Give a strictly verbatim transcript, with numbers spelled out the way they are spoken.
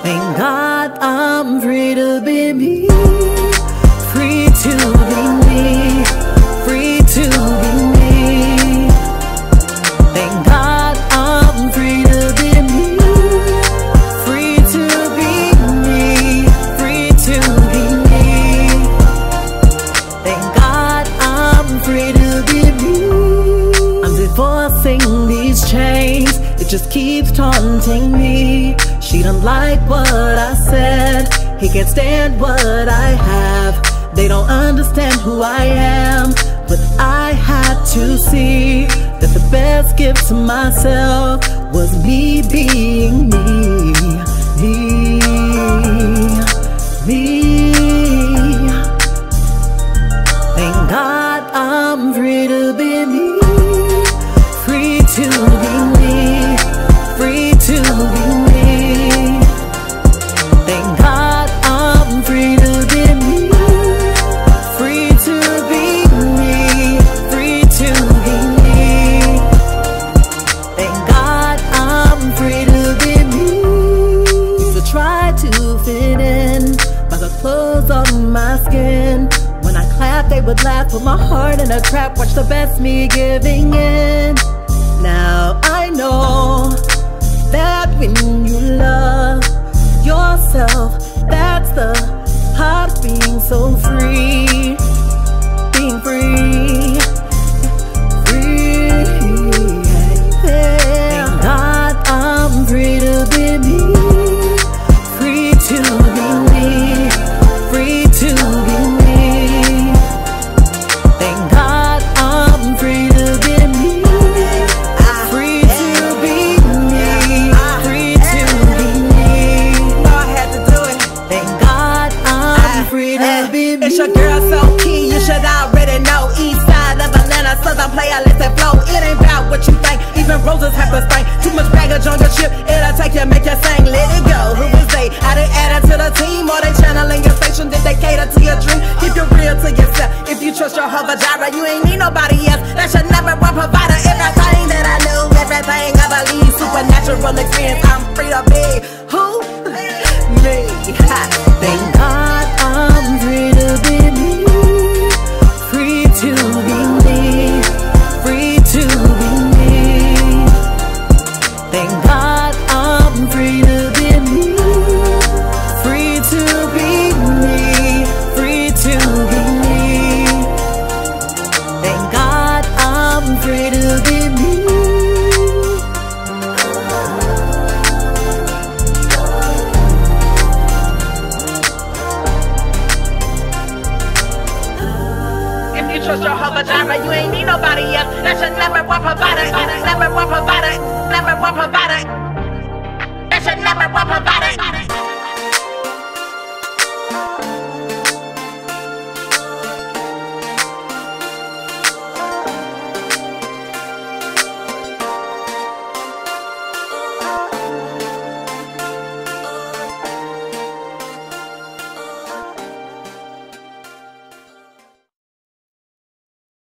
Thank God I'm free to be me, free to be me, free to be me. Thank God I'm free to be me, free to be me, free to be me. Thank God I'm free to be me. I'm divorcing these chains, it just keeps taunting me. She don't like what I said, he can't stand what I have. They don't understand who I am, but I had to see that the best gift to myself was me being me, me, me. Thank God I'm free to be me, free to be me, free to be me. Thank God I'm free to be me, free to be me, free to be me. Thank God I'm free to be me. Used to try to fit in by the clothes on my skin. When I clap they would laugh, put my heart in a trap, watch the best me giving in. Now I know that when you love yourself, that's the heart of being so free, being free, free. Thank God I'm free to be me, free to be me, free to be me. Thank God I'm free to be me, free to be me, free to be me. Thank God I'm free to be me. It's your girl SoQi, you should already know. East side of Atlanta, Southern player, let it flow. It ain't about what you think, even roses have a stain. Too much baggage on your ship, it'll take you, make you sing. Let it go, who is they? Are they added to the team, or they channeling your station? Did they cater to your dream? Keep it real to yourself. If you trust your Jehovah Jireh, you ain't need nobody else. That's your number one provider. Everything that I know, everything I believe, supernatural experience. I'm free to be who? Me. Thank God I'm free to be me, free to be me, free to be me. Thank God I'm free to be me, free to be me, free to be me. Thank God I'm free to be me. If you trust your Jehovah Jireh, you ain't need nobody else. That's your number one provider.